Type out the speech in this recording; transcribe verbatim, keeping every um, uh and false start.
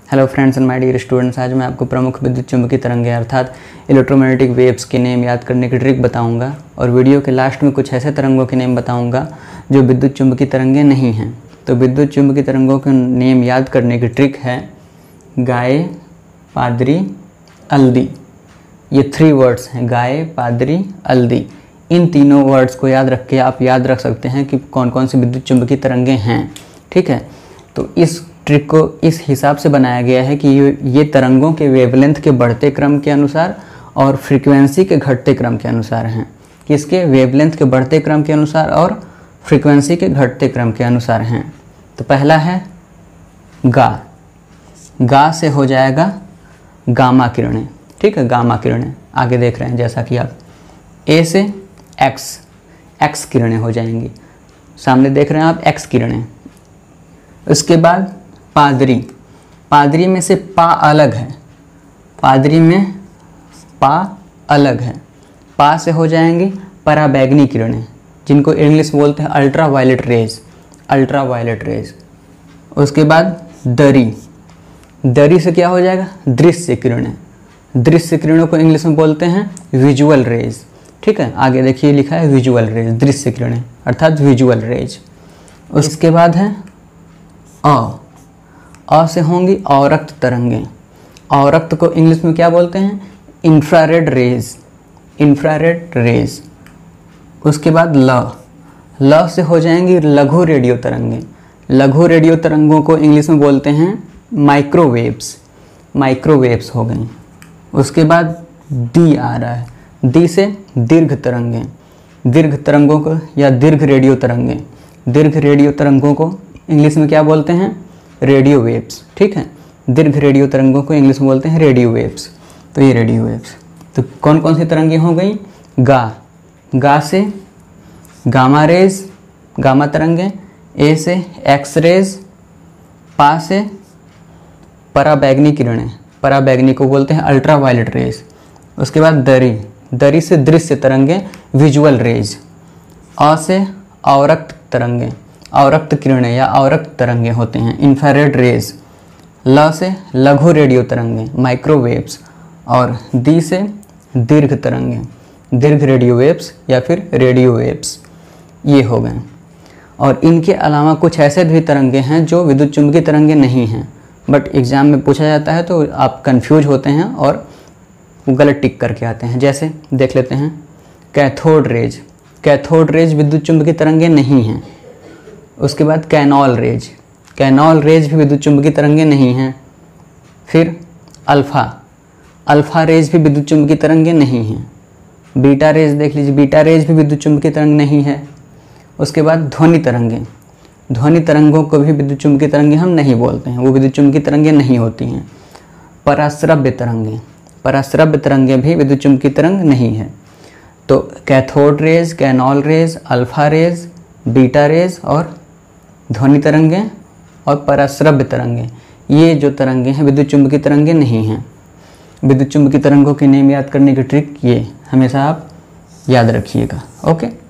Hello friends and my dear students, आज मैं आपको प्रमुख विद्युत चुम्बकीय तरंगें अर्थात इलेक्ट्रोमैग्नेटिक वेव्स के नेम याद करने की ट्रिक बताऊंगा और वीडियो के लास्ट में कुछ ऐसे तरंगों के नेम बताऊंगा जो विद्युत चुम्बकीय तरंगें नहीं हैं। तो विद्युत चुम्बकीय तरंगों के नेम याद करने की ट्रिक है गाय, पादरी, हल्दी। ये थ्री वर्ड्स हैं, गाय, पादरी, हल्दी। इन तीनों वर्ड्स को याद रख के आप याद रख सकते हैं कि कौन कौन सी विद्युत चुम्बकीय तरंगें हैं। ठीक है, तो इस ट्रिक को इस हिसाब से बनाया गया है कि ये ये तरंगों के वेवलेंथ के बढ़ते क्रम के अनुसार और फ्रीक्वेंसी के घटते क्रम के अनुसार हैं। किसके? वेवलेंथ के बढ़ते क्रम के अनुसार और फ्रीक्वेंसी के घटते क्रम के अनुसार हैं। तो पहला है गा। गा से हो जाएगा गामा किरणें। ठीक है, गामा किरणें आगे देख रहे हैं जैसा कि आप। ए से एक्स, एक्स किरणें हो जाएंगी। सामने देख रहे हैं आप एक्स किरणें। उसके बाद पादरी। पादरी में से पा अलग है, पादरी में पा अलग है। पा से हो जाएंगी पराबैंगनी किरणें, जिनको इंग्लिश में बोलते हैं ultra violet rays, ultra violet rays. उसके बाद दरी। दरी से क्या हो जाएगा? दृश्य किरणें। दृश्य किरणों को इंग्लिश में बोलते हैं विजुअल रेज। ठीक है, आगे देखिए लिखा है विजुअल रेज, दृश्य किरणें अर्थात विजुअल रेज। उसके बाद है अ। अ से होंगी अवरक्त तरंगें। अवरक्त को इंग्लिश में क्या बोलते हैं? Infrared rays, infrared rays. उसके बाद ल। ल से हो जाएंगी लघु रेडियो तरंगें। लघु रेडियो तरंगों को इंग्लिश में बोलते हैं माइक्रोवेव्स, माइक्रोवेव्स हो गई। उसके बाद डी आ रहा है। डी से दीर्घ तरंगें। दीर्घ तरंगों को या दीर्घ रेडियो तरंगें, दीर्घ रेडियो तरंगों को इंग्लिश में क्या बोलते हैं? Radio waves. ठीक है, दीर्घ रेडियो तरंगों को इंग्लिश में बोलते हैं रेडियो वेव्स। तो ये रेडियो वेव्स। तो कौन कौन सी तरंगें हो गई? गा। गा से गामा रेज, गामा तरंगें। ए से एक्स रेज। पा से पराबैंगनी किरणें, पराबैंगनी को बोलते हैं अल्ट्रा वायलेट रेज। उसके बाद दरी। दरी से दृश्य तरंगें, विजुअल रेज। अ से अवरक्त तरंगें, अवरक्त किरणें या अवरक्त तरंगें होते हैं, इंफ्रारेड रेज। ल से लघु रेडियो तरंगें, माइक्रोवेव्स। और दी से दीर्घ तरंगें, दीर्घ रेडियो वेव्स या फिर रेडियो वेव्स। ये हो गए। और इनके अलावा कुछ ऐसे भी तरंगें हैं जो विद्युत चुम्बकीय तरंगें नहीं हैं, बट एग्जाम में पूछा जाता है तो आप कंफ्यूज होते हैं और गलत टिक करके आते हैं। जैसे देख लेते हैं कैथोड रेज। कैथोड रेज विद्युत चुम्बकीय तरंगें नहीं हैं। उसके बाद कैनॉल रेज। कैनॉल रेज भी विद्युत चुम्बकीय तरंगें नहीं हैं। फिर अल्फ़ा। अल्फ़ा रेज भी विद्युत चुम्बकीय तरंगें नहीं हैं। बीटा रेज देख लीजिए, बीटा रेज भी विद्युत चुम्बकीय तरंग नहीं है। उसके बाद ध्वनि तरंगें। ध्वनि तरंगों को भी विद्युत चुम्बकीय तरंगें हम नहीं बोलते हैं, वो विद्युत चुम्बकीय तरंगें नहीं होती हैं। पराश्रव्य तरंगें। पराश्रव्य तरंगें भी विद्युत चुम्बकीय तरंग नहीं है। तो cathode rays, canal rays, alpha rays, beta rays और ध्वनि तरंगें और पराश्रव्य तरंगें, ये जो तरंगें हैं विद्युत चुम्बकीय तरंगें नहीं हैं। विद्युत चुम्बकीय तरंगों के नेम याद करने की ट्रिक ये हमेशा आप याद रखिएगा। ओके।